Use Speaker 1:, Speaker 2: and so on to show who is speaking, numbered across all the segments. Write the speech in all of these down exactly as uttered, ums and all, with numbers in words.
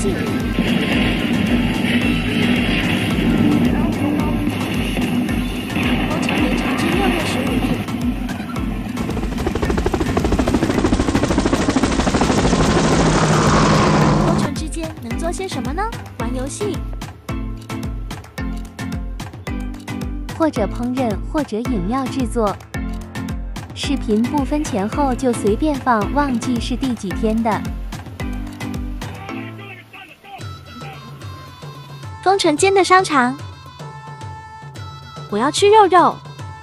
Speaker 1: 气。工程延长至六月十五日。工程之间能做些什么呢？玩游戏，
Speaker 2: 或者烹饪，或者饮料制作。视频不分前后就随便放，忘记是第几天的。
Speaker 1: 宫城间的商场，我要吃肉肉。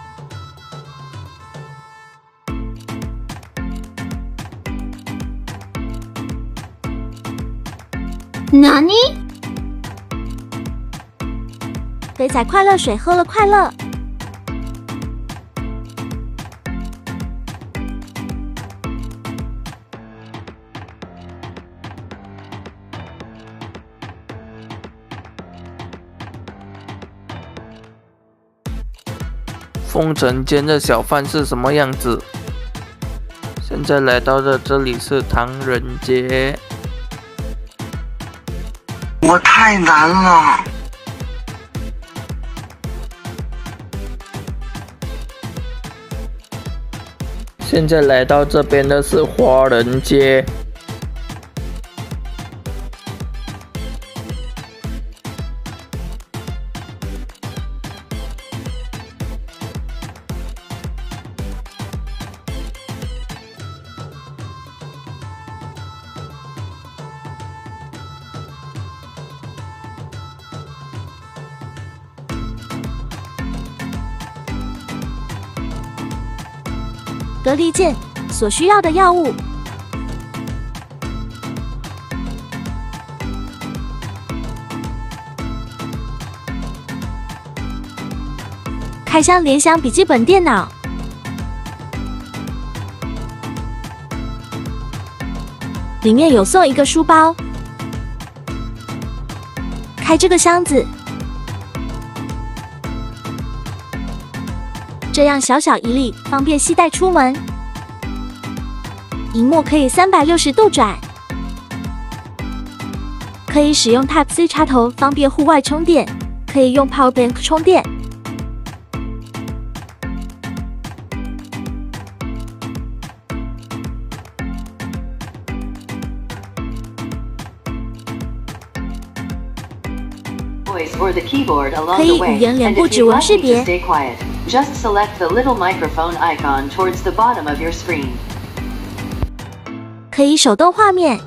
Speaker 3: 哪里？
Speaker 1: 肥仔快乐水喝了快乐。
Speaker 4: 丰城间的小贩是什么样子？现在来到的这里是唐人街。
Speaker 5: 我太难了。
Speaker 4: 现在来到这边的是华人街。
Speaker 1: 隔离键，所需要的药物。开箱联想笔记本电脑。里面有送一个书包。开这个箱子。这样小小一粒，方便携带出门。萤幕可以三百六十度转，可以使用 Type C 插头，方便户外充电，可以用 Power Bank 充电。可以语言脸部指纹识别。
Speaker 6: Just select the little microphone icon towards the bottom of your screen.
Speaker 1: 可以手动画面。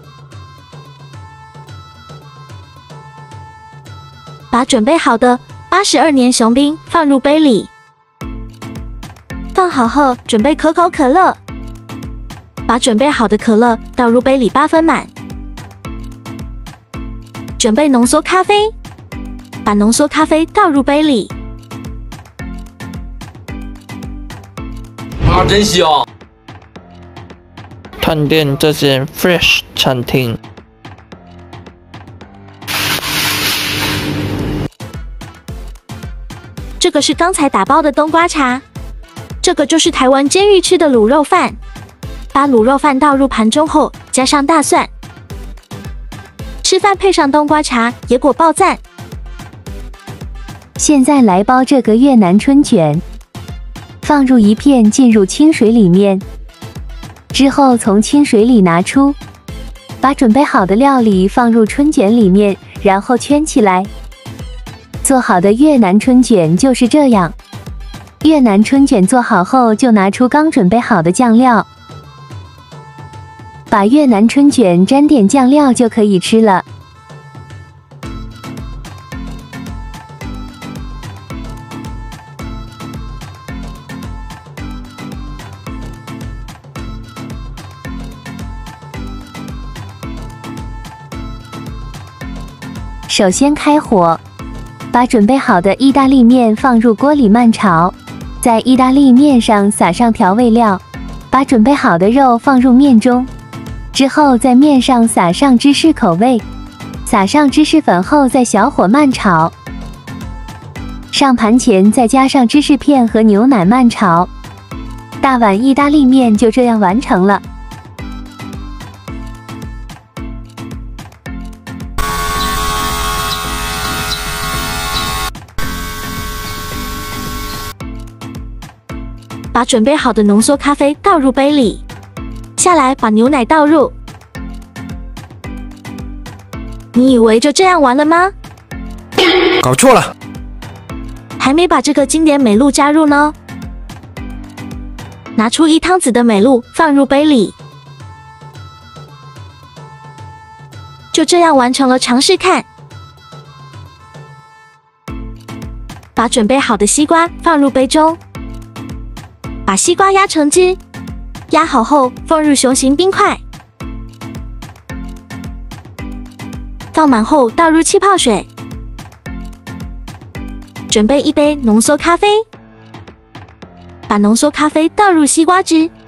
Speaker 1: 把准备好的八十二年雄兵放入杯里。放好后，准备可口可乐。把准备好的可乐倒入杯里八分满。准备浓缩咖啡。把浓缩咖啡倒入杯里。
Speaker 7: 啊，真香！
Speaker 4: 探店这间 Fresh 餐厅。
Speaker 1: 这个是刚才打包的冬瓜茶，这个就是台湾监狱吃的卤肉饭。把卤肉饭倒入盘中后，加上大蒜，吃饭配上冬瓜茶，野果爆赞。
Speaker 2: 现在来包这个越南春卷。放入一片，进入清水里面，之后从清水里拿出，把准备好的料理放入春卷里面，然后圈起来。做好的越南春卷就是这样。越南春卷做好后，就拿出刚准备好的酱料，把越南春卷沾点酱料就可以吃了。首先开火，把准备好的意大利面放入锅里慢炒，在意大利面上撒上调味料，把准备好的肉放入面中，之后在面上撒上芝士口味，撒上芝士粉后再小火慢炒，上盘前再加上芝士片和牛奶慢炒。大碗意大利面就这样完成了。
Speaker 1: 把准备好的浓缩咖啡倒入杯里，下来把牛奶倒入。你以为就这样完了吗？
Speaker 7: 搞错了，
Speaker 1: 还没把这个经典美露加入呢。拿出一汤匙的美露放入杯里，就这样完成了。尝试看。把准备好的西瓜放入杯中，把西瓜压成汁，压好后放入熊形冰块，放满后倒入气泡水，准备一杯浓缩咖啡，把浓缩咖啡倒入西瓜汁。